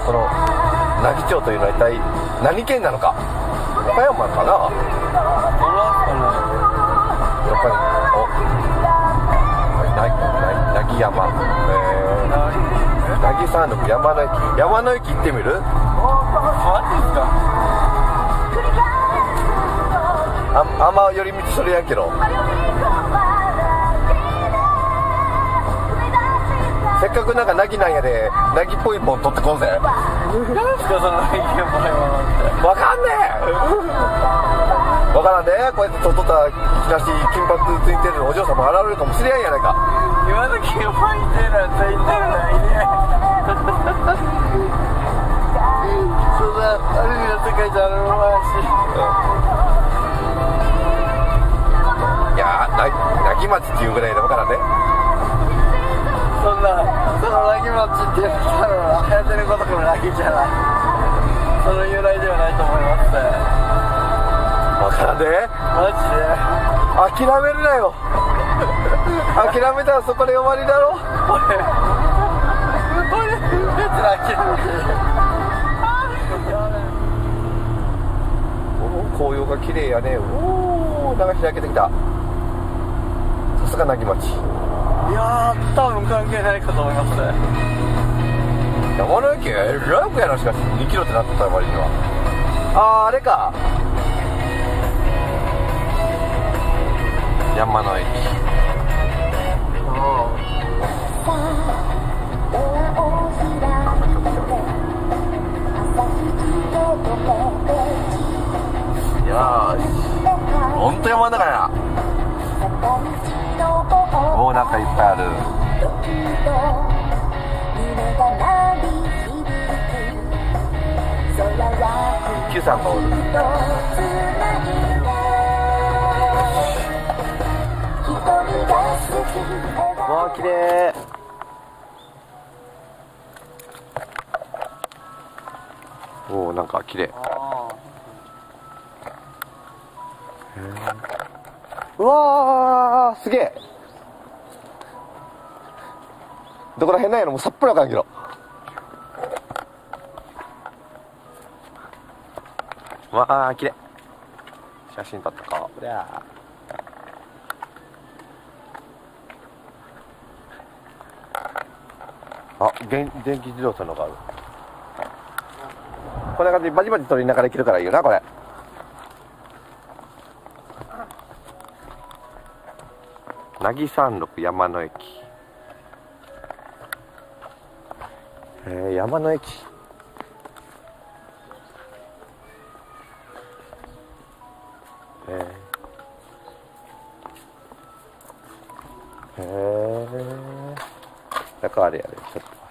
この奈義町というのは一体何県なのか。岡山かな。やっぱり奈義山、奈義山麓山の駅、山の駅行ってみる？ マジですか？ あんま寄り道それやけど、せっかくなんか奈義なんやで奈義っぽいもん取ってこうぜ。 何ですかその奈義山ってわかんねえ。わからんで、こうやって取っとったらいきなし金髪ついてるお嬢様現れるかもしれんやないか。 今時やばいってなんて言ってるないね。そんなアニメの世界じゃあるまいし、 いやー、奈義町っていうぐらいでわからんね。 その奈義町って言ったら流行ってることも奈義じゃない。その由来ではないと思いますね。 わからんで、 マジで諦めるなよ。諦めたらそこで終わりだろ。 俺別に諦めて。 紅葉が綺麗やね。おー、流し開けてきた。さすが奈義町。 いやー、多分関係ないかと思いますね。 山の駅ライブやな。しかし2キロってなってた割には。あれか、山の駅。よーし、ほんと山の中やな。おー、なんかいっぱいある。Q さんがおる。わー、きれい。おー、なんかきれい。うわー、すげえ。どこら辺なんやろ、もうさっぱりわからんけど。わー、きれい。写真撮ったか。うりゃー。あ、電気自動車のがある。こんな感じでバチバチ撮りながら行けるからいいよな、これ。奈義山麓山の駅。山の駅。なんかあれやね、ちょっと。